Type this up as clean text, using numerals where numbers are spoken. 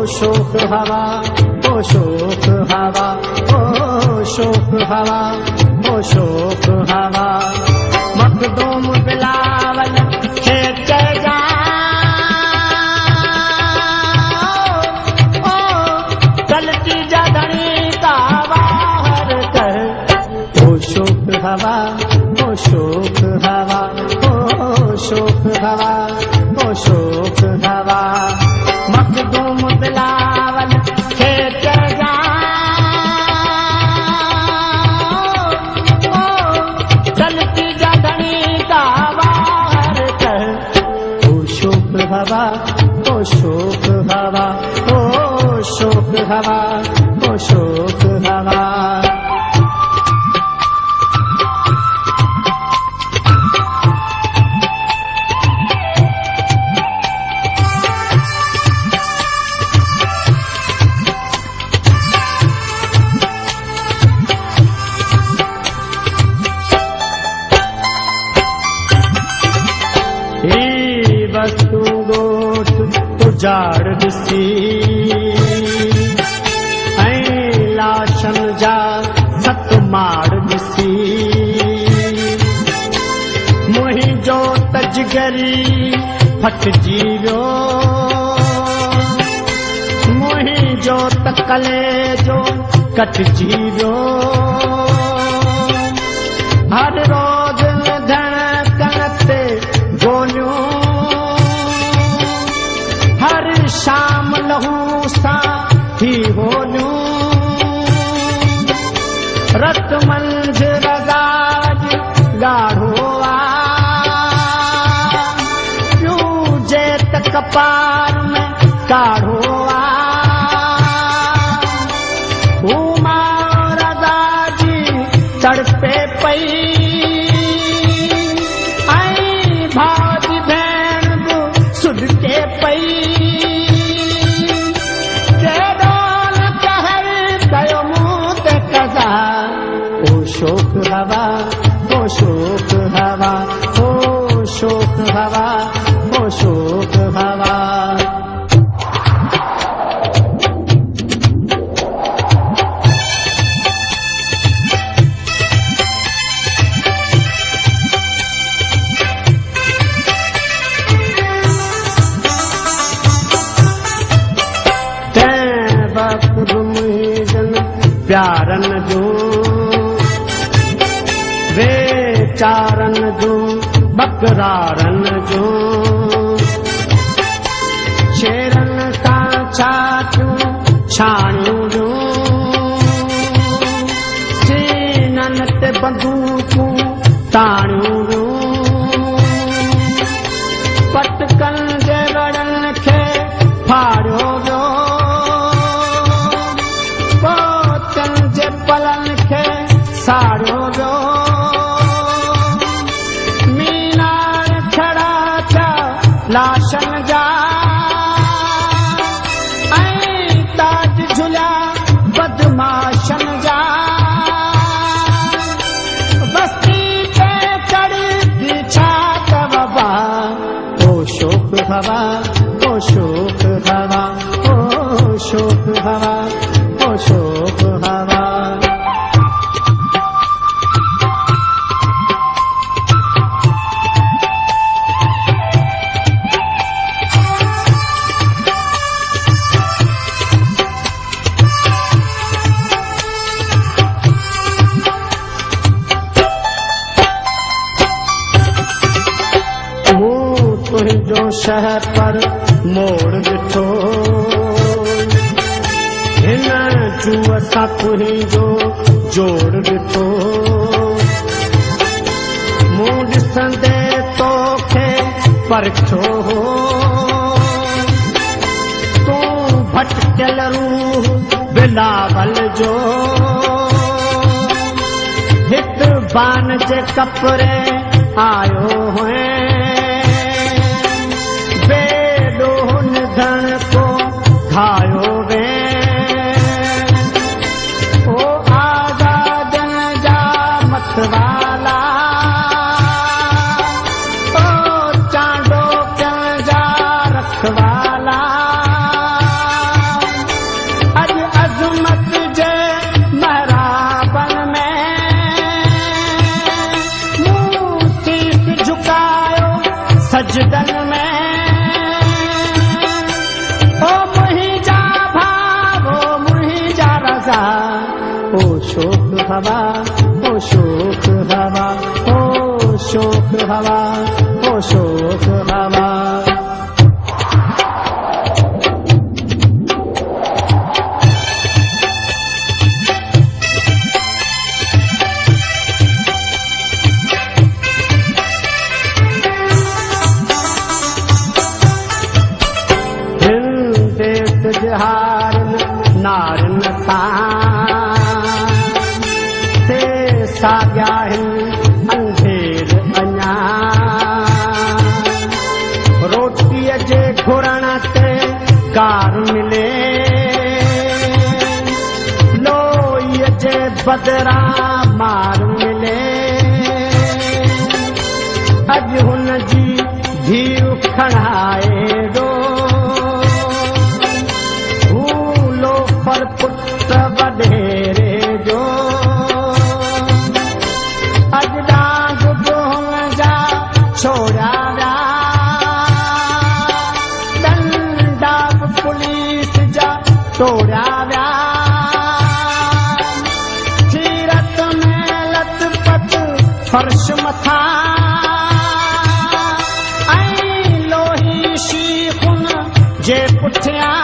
शोक हवा, ओ शोक हवा, ओ शोक हवा, ओ शोक हवा। मखदूम बिलावल खेच जा, ओ चलती जधनी का बाहर कर। ओ शोक हवा, ओ शोक हवा, ओ शोक हवा, ओ शोक हवा। मखदूम बिलावल खेच जा, ओ चलती जधनी का बाहर कर। ओ शोक हवा, ओ शोक हवा, ओ शोक हवा, ओ शोक हवा। वस्तु गोठ उजाड़ दिसी, ऐं लाशन जा सत माड़ दिसी। मुंहिंजो तजगरी फटजी वियो, मुंहिंजो त कलेजो कटजी वियो। हर रोज़ धड़कन ते गोलियूं, हर शाम लहू सा थी होलियूं। रत मंझ रज़ाज ॻाढ़ो आ, यूं जे त कपार में काढ़ो आ। उमा रज़ाजी तड़पे पई, भाजी भेण बि सुॾके पई। केॾो न कहर कयो मूं ते कज़ा। ओ शोक हवा, ओ शोक हवा, ओ शोक हवा, ओ शोक हवा। प्यारन जो वेचारन जो बकरारन जो, शेरन सां छातियूं छाणियूं जो। सीनन ते बंदूकूं ताणियूं जो। पटकन जे वड़न खे फाड़ियो वियो, पलन खे साड़ियो वियो। मीनार खड़ा थिया लाशन जा, ऐं ताज झुलिया बदमाशन जा। बस्ती पे चढ़ी छा कबा। ओ शोक हवा, ओ शोक हवा, ओ शोक हवा, ओ शोक हवा। तुंहिंजो शहर पर मोड़ ॾिठो, हिन जूअ सां तुंहिंजो जोड़ ॾिठो। मूं ॾिसंदे तोखे परखियो हो, तूं भटकियल रूह बिलावल जो। हित बान जे कपिड़े आयो हुए, धन को खायो वे। ओ आजादन जा मतवाला, ओ चांडो क्या जा रखवाला। हवा ओ शोक हवा ओ शोक हवा ओ शोक हवा नारन से साॻिया अंधेर अञा रोटीअ जे घुरण ते कार मिले लोईअ जे बदिरां मार मिले अॼु हुन जी धीउ खणाए डो पर पुट वॾेरे जो अॼु डांग हुन जा छोड़ा विया डंडा पुलिस जा तोड़िया विया सीरत में लत पत फर्श मथां ऐं लोही शीखुन जे पुठियां